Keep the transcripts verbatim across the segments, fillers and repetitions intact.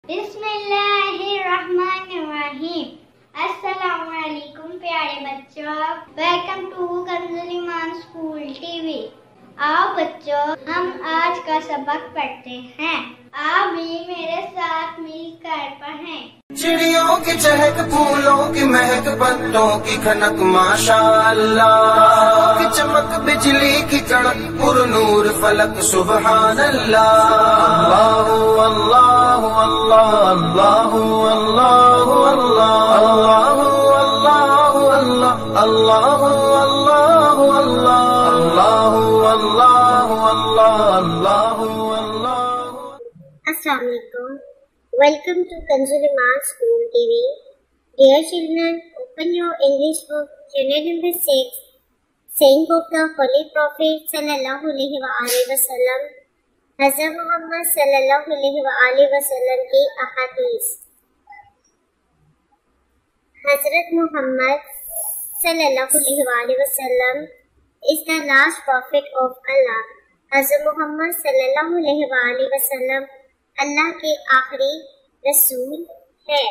बिस्मिल्लाहिर्रहमानिर्रहीम। अस्सलामुअलैकुम प्यारे बच्चों, welcome to Kanzul Iman school TV. आओ बच्चों, हम आज का सबक पढ़ते हैं। आप भी मेरे साथ मिलकर पढ़ें। चिड़ियों की चहक, फूलों की महक, पत्तों की खनक, माशाअल्लाह की चमक, बिजली की कड़क, पुरनूर फलक, सुबहान अल्लाह। अल्लाह अल्लाह अल्लाह अल्लाह अल्लाह अल्लाह अल्लाह अल्लाह अल्लाह अल्लाह अल्लाह अल्लाह। Assalamu alaikum. Welcome to Kanzul Iman School T V. Dear children, open your English book, unit number six, saying of the Holy Prophet sallallahu alaihi wasallam, Hazrat Muhammad sallallahu alaihi wasallam की अहादीस। Hazrat Muhammad sallallahu alaihi wasallam is the last prophet of Allah. Hazrat Muhammad sallallahu alaihi wasallam अल्लाह के आखिरी रसूल है।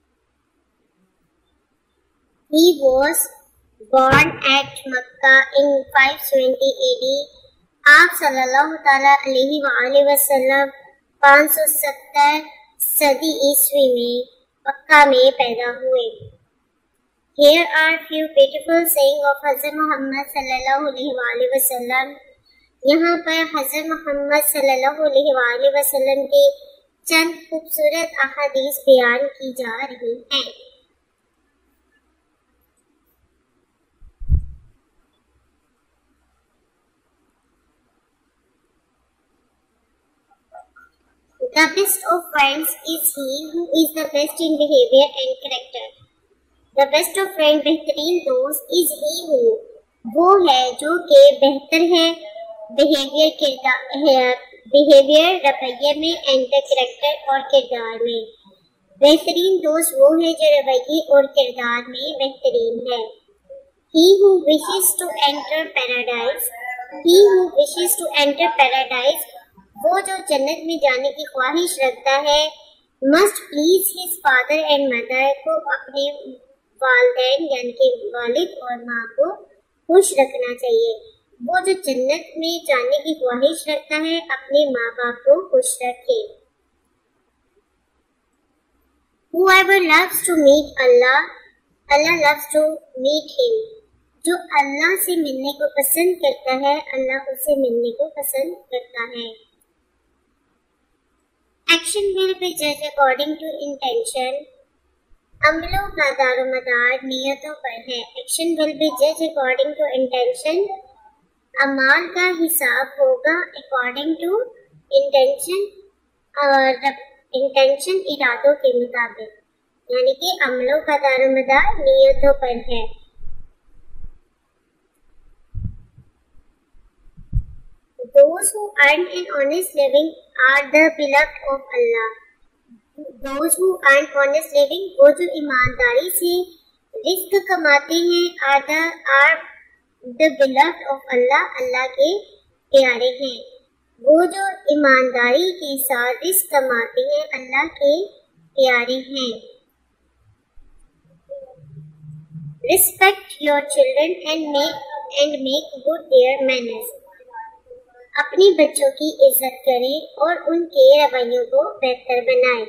He was born at Makkah in five twenty A D. आप सल्लल्लाहु ताला अलैहि वसल्लम पाँच सौ सत्तर सदी ईस्वी में मक्का में पैदा हुए। Here are few beautiful saying of Hazrat Muhammad सल्लल्लाहु अलैहि वसल्लम। यहाँ पर हज़रत मोहम्मद सल्लल्लाहु अलैहि वसल्लम के चंद खूबसूरत अहादीस बयान की जा रही हैं। The best of friends is he who is the best in behavior and character. The best of friends बेहतरीन दोस्त is he who वो है जो के बेहतर है बिहेवियर किरदार बिहेवियर रवैये में एंड कैरेक्टर और किरदार में। बेहतरीन दोस्त वो है जो रवैये और किरदार में बेहतरीन है। He who wishes to enter paradise, he who wishes to enter paradise, वो जो जन्नत में जाने की ख्वाहिश रखता है, must please his father and mother, को अपने वालिदैन यानी कि वालिद और माँ को खुश रखना चाहिए। वो जो जन्नत में जाने की ख्वाहिश रखता है, अपने माँ बाप को खुश रखे। Whoever loves to meet Allah, Allah loves to meet him. जो अल्लाह से मिलने को पसंद करता है, अल्लाह उसे मिलने को पसंद करता है। Action will be judged according to intention. अमलों का दारोमदार नियतों पर है। Action will be judged according to intention. अमाल का हिसाब होगा अकॉर्डिंग टू इंटेंशन और इंटेंशन इरादों के मुताबिक, यानी कि अमलों का दारोमदार नियतों पर है। Those who earn an honest living are the beloved of Allah. Those who earn honest living, वो जो ईमानदारी से रिस्क कमाते हैं, are the are The beloved of Allah, अल्लाह के प्यारे हैं। वो जो ईमानदारी के साथ रिस्क कमाते हैं, अल्लाह के प्यारे हैं। Respect your children and make and make good their manners. अपने बच्चों की इज्जत करें और उनके रवैयों को बेहतर बनाएं।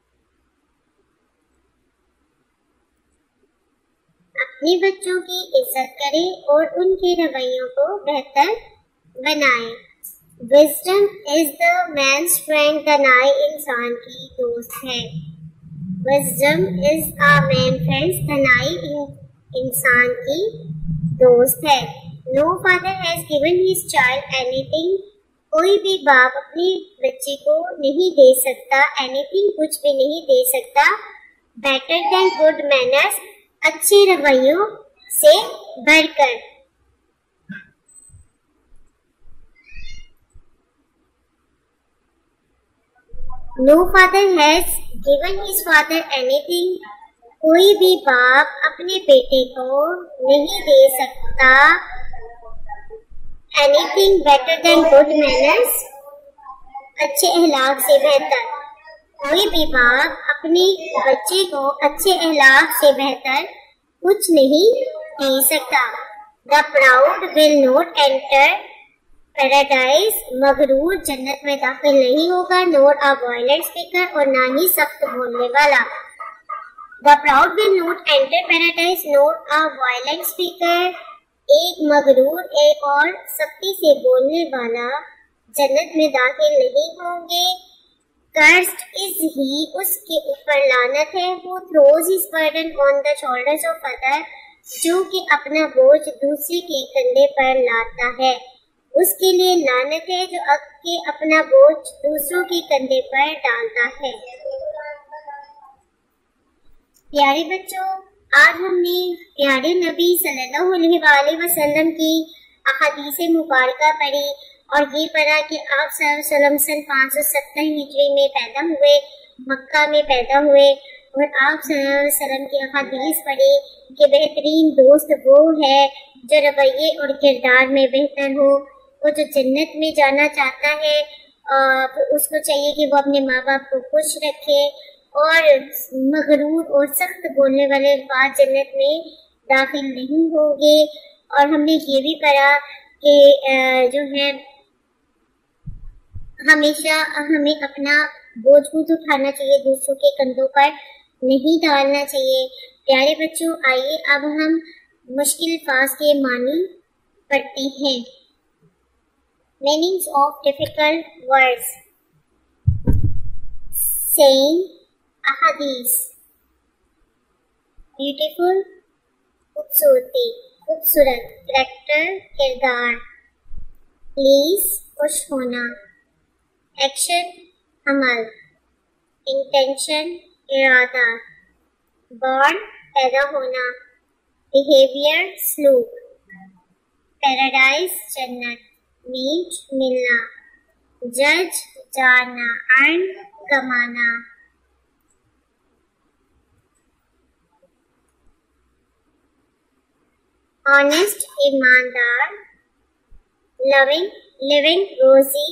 अपने बच्चों की इज्जत करें और उनके रवैयों को बेहतर बनाएं। Wisdom is the man's friend, दानाई इंसान की दोस्त है। Wisdom is a man's friend, दानाई इंसान की दोस्त है। No father has given his child anything. कोई भी बाप अपने बच्चे को नहीं दे सकता anything, कुछ भी नहीं दे सकता better than good manners, अच्छे रवैयों से बढ़कर। No father has given his father anything. कोई भी बाप अपने बेटे को नहीं दे सकता anything better than good manners, अच्छे अखलाक से बेहतर। कोई भी बाप अपने बच्चे को अच्छे अखलाक से बेहतर कुछ नहीं दे सकता। The proud will not enter paradise, मगरूर जन्नत में दाखिल नहीं होगा। नोर अ वायलेंट स्पीकर, और ना ही सख्त बोलने वाला। The proud will not enter paradise nor a violent speaker, एक मगरूर एक और सख्ती से बोलने वाला जन्नत में दाखिल नहीं होंगे। Cursed is he, उसके ऊपर लानत है। Who throws his burden on the shoulders of other, जो कि अपना बोझ दूसरे के कंधे पर लाता है। उसके लिए लानत है जो के अपना बोझ दूसरों के कंधे पर डालता है। प्यारे बच्चों, आज हमने प्यारे नबी सल्लल्लाहु अलैहि वसल्लम की अहादीस मुबारका पढ़ी और ये पढ़ा कि आप सल्लल्लाहु अलैहि वसल्लम सन पाँच सौ सत्तर हिजरी में पैदा हुए, मक्का में पैदा हुए। और आप सल्लल्लाहु अलैहि वसल्लम की अहादीस पढ़ी कि बेहतरीन दोस्त वो है जो रवैये और किरदार में बेहतर हो। वो जो जन्नत में जाना चाहता है और उसको चाहिए कि वो अपने माँ बाप को खुश रखे, और मगरूर और सख्त बोलने वाले अल्फाज जन्नत में दाखिल नहीं होंगे। और हमने ये भी पढ़ा कि जो है हमेशा हमें अपना बोझ खुद उठाना चाहिए, दूसरों के कंधों पर नहीं डालना चाहिए। प्यारे बच्चों, आइए अब हम मुश्किल अल्फाज के मानी पढ़ते हैं। Meanings of difficult words. Saying, अहादीस। ब्यूटीफुल, खूबसूरती, खूबसूरत। कैरेक्टर, किरदार। प्लीज, खुश होना। एक्शन, अमल। इंटेंशन, इरादा। बॉर्न, पैदा होना। बिहेवियर, सलूक। पैराडाइज, जन्नत। मीट, मिलना। जज, जानना। अर्न, कमाना। ऑनेस्ट, ईमानदार। लविंग, लिविंग, रोजी।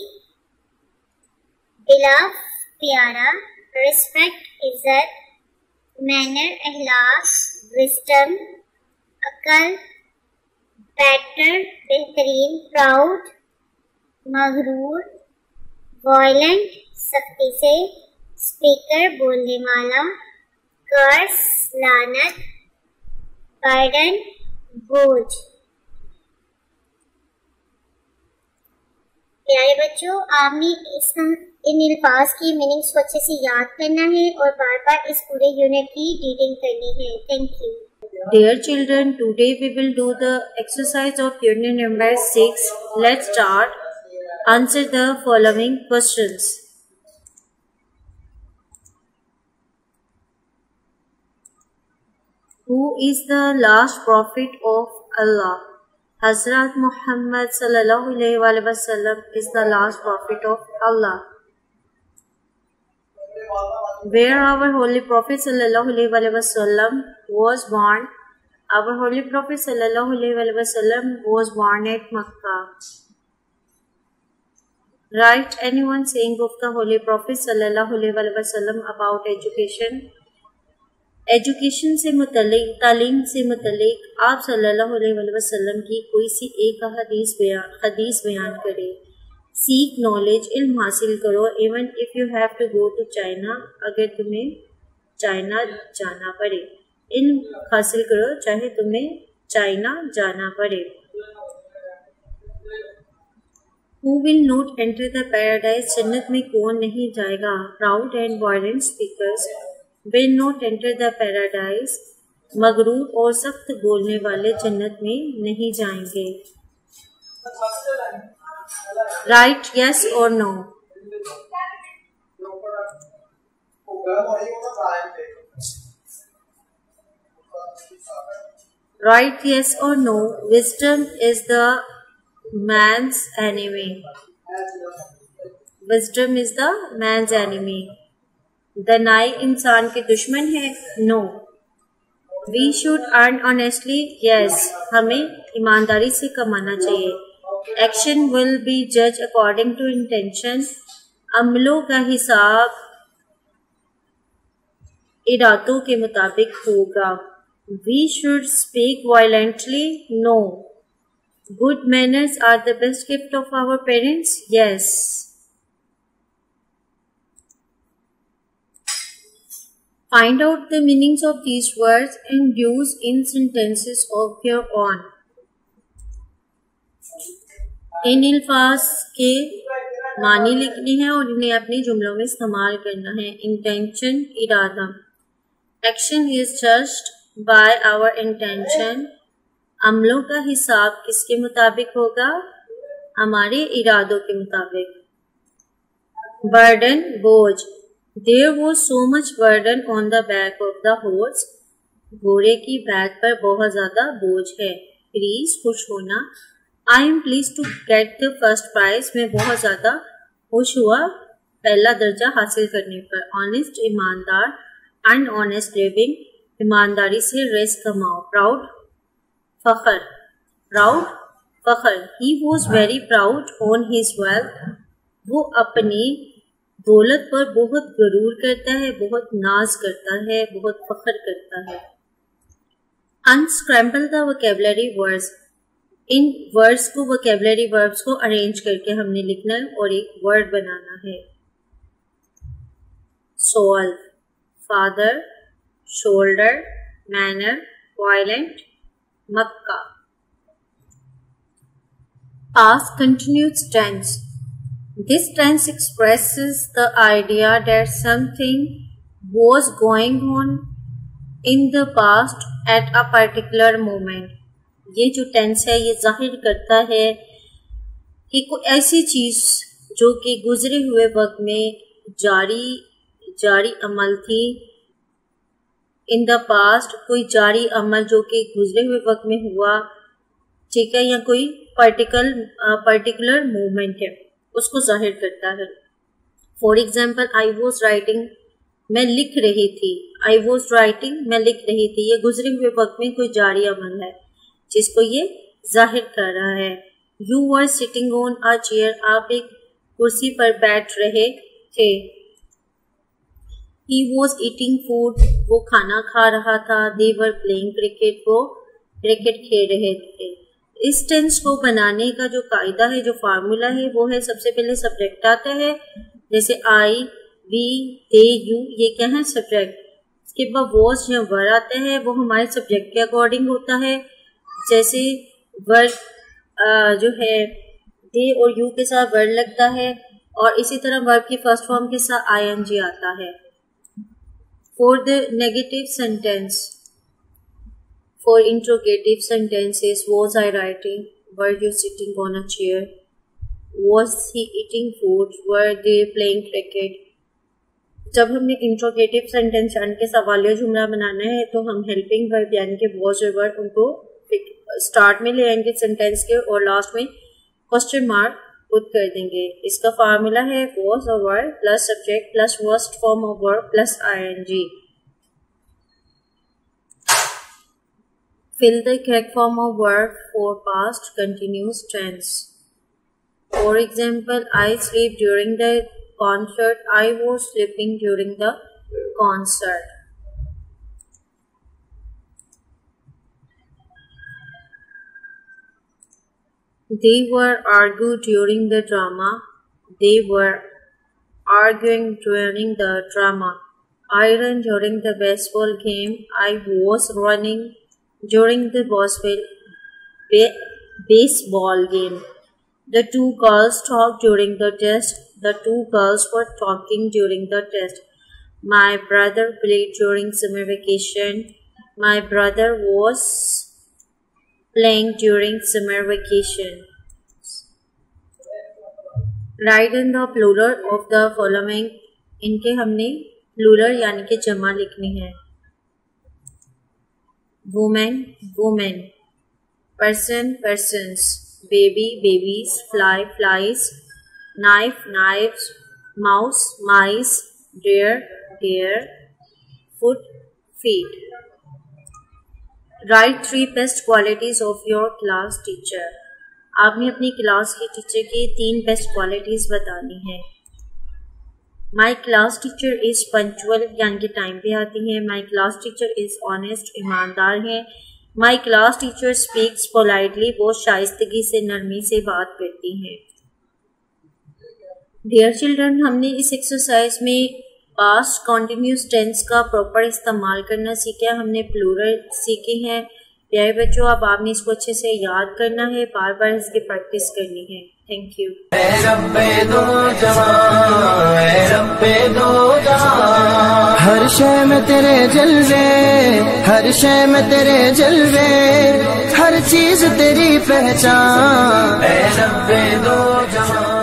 बिलव, प्यारा। रिस्पेक्ट, इज्जत। मैनर, अखलाक। विजडम, अकल। बेटर, बेहतरीन। प्राउड, मगरूर। वायलेंट, सख्ती से। स्पीकर, बोलने वाला। कर्स, लानत। बर्डन, बोझ। प्यारे बच्चों, आपने इस इन अल्फाज की मीनिंग्स को अच्छे से याद करना है और बार बार इस पूरे यूनिट की रीडिंग करनी है। Thank you. Dear children, today we will do the exercise of unit number six. Let's start. Answer the following questions. Who is the last prophet of Allah? Hazrat Muhammad sallallahu alaihi wasallam is the last prophet of Allah. Where our holy prophet sallallahu alaihi wasallam was born? Our holy prophet sallallahu alaihi wasallam was born at Makkah. Write anyone saying of the holy prophet sallallahu alaihi wasallam about education. Education से मुतल्लिक, तालीम से मुतल्लिक आप सल्लल्लाहु अलैहि वसल्लम की कोई सी एक हदीस बयान हदीस बयान करें। सीख नॉलेज, इल्म हासिल करो। Even if you have to go to China, अगर तुम्हें चाइना जाना पड़े, इल्म हासिल करो चाहे तुम्हें चाइना जाना पड़े। Who will not enter the paradise? जन्नत में कौन नहीं जाएगा? Proud and violent speakers will not enter the paradise. मगरूर और सख्त बोलने वाले जन्नत में नहीं जाएंगे। Right, yes or no? Right, yes or no? Wisdom is the man's enemy. Wisdom is the man's enemy. Danai इंसान के दुश्मन है? No. We should earn honestly? Yes, हमें ईमानदारी से कमाना चाहिए। एक्शन विल बी जज अकॉर्डिंग टू इंटेंशन। अमलों का हिसाब इरादों के मुताबिक होगा। We should speak violently? No. Good manners are the best gift of our parents? Yes. Find out the meanings of these words and use in sentences of your own. इन अल्फाज के मानी लिखने हैं और इन्हें अपने जुमलों में इस्तेमाल करना है। इंटेंशन, इरादा। Action is judged by our intention. अमलों का हिसाब किसके मुताबिक होगा? हमारे इरादों के मुताबिक। बर्डन, बोझ। There was so much burden on the back of the horse. घोड़े की बैक पर बहुत ज्यादा बोझ है। प्लीज, खुश होना। I am pleased to get the first prize. मैं बहुत ज्यादा खुश हुआ पहला दर्जा हासिल करने पर। Honest, ईमानदार। Unhonest living, ईमानदारी से रिस्क कमाओ। Proud, Fakhar. Proud, Fakhar. He was very proud on his wealth. वो अपनी दौलत पर बहुत गरूर करता है, बहुत नाज करता है, बहुत फख्र करता है। Unscramble the vocabulary words. इन वर्ड्स को, वोकैबुलरी वर्ब्स को अरेंज करके हमने लिखना है और एक वर्ड बनाना है। Solve, father, shoulder, manner, violent, Mecca. Past continuous tense. This tense expresses the idea that something was going on in the past at a particular moment. ये जो टेंस है ये जाहिर करता है कि कोई ऐसी चीज जो कि गुजरे हुए वक्त में जारी जारी अमल थी। इन द पास्ट, कोई जारी अमल जो कि गुजरे हुए वक्त में हुआ, ठीक है, या कोई पर्टिकुलर पर्टिकुलर मूवमेंट है, उसको जाहिर करता है। For example, I was writing, मैं लिख रही थी। आई वॉज राइटिंग, मैं लिख रही थी। ये गुजरे हुए वक्त में कोई जारी अमल है जिसको ये जाहिर कर रहा है। You were sitting on a chair, आप एक कुर्सी पर बैठ रहे थे। ही वॉज ईटिंग फूड, वो खाना खा रहा था। दे वर प्लेइंग क्रिकेट, वो क्रिकेट खेल रहे थे। इस टेंस को बनाने का जो कायदा है, जो फार्मूला है, वो है सबसे पहले सब्जेक्ट आता है, जैसे आई, वी, दे, यू, ये क्या है? सब्जेक्ट। इसके बाद वॉज या वर आता है, वो हमारे सब्जेक्ट के अकॉर्डिंग होता है। जैसे वर्ब जो है दे और यू के साथ वर्ड लगता है, और इसी तरह वर्ब की फर्स्ट फॉर्म के साथ आई एन जी आता है। For the negative sentence, for interrogative sentences, was I writing? Were you sitting on a chair? Was he eating food? Were they playing cricket? जब हमने इंट्रोगेटिव सेंटेंस यानी के सवालिया जुमला बनाना है तो हम हेल्पिंग वर्ब यानी के was और were उनको स्टार्ट में ले आएंगे सेंटेंस के और लास्ट में क्वेश्चन मार्क पुट कर देंगे। इसका फार्मूला है was और were plus subject plus first form of verb plus ING. Fill the correct form of verb for past continuous tense. For example, I sleep during the concert. I was sleeping during the concert. They were arguing during the drama. They were arguing during the drama. I ran during the baseball game. I was running during the baseball game. The two girls talked during the test. The two girls were talking during the test. My brother played during summer vacation. My brother was playing during summer vacation. Write in the plural of the following. इनके हमने plural यानी कि जमा लिखनी है। woman, woman, person, persons, baby, babies, fly, flies, knife, knives, mouse, mice, deer, deer, foot, feet. Write three best qualities of your class teacher. आपने अपनी class की टीचर की तीन बेस्ट क्वालिटीज बतानी है। My class teacher is punctual यानी कि time पे आती हैं। My class teacher is honest ईमानदार हैं। My class teacher speaks politely वो शाइस्तगी से नरमी से बात करती हैं। डियर चिल्ड्रन, हमने इस एक्सरसाइज में पास्ट कॉन्टिन्यूस टेंस का प्रॉपर इस्तेमाल करना सीखा है। हमने प्लूरल सीखे हैं। प्यारे बच्चों, अब आपने इसको अच्छे से याद करना है, बार बार इसकी प्रैक्टिस करनी है। Thank you. हर शय में तेरे जलवे, हर शय में तेरे जलवे, हर चीज तेरी पहचान।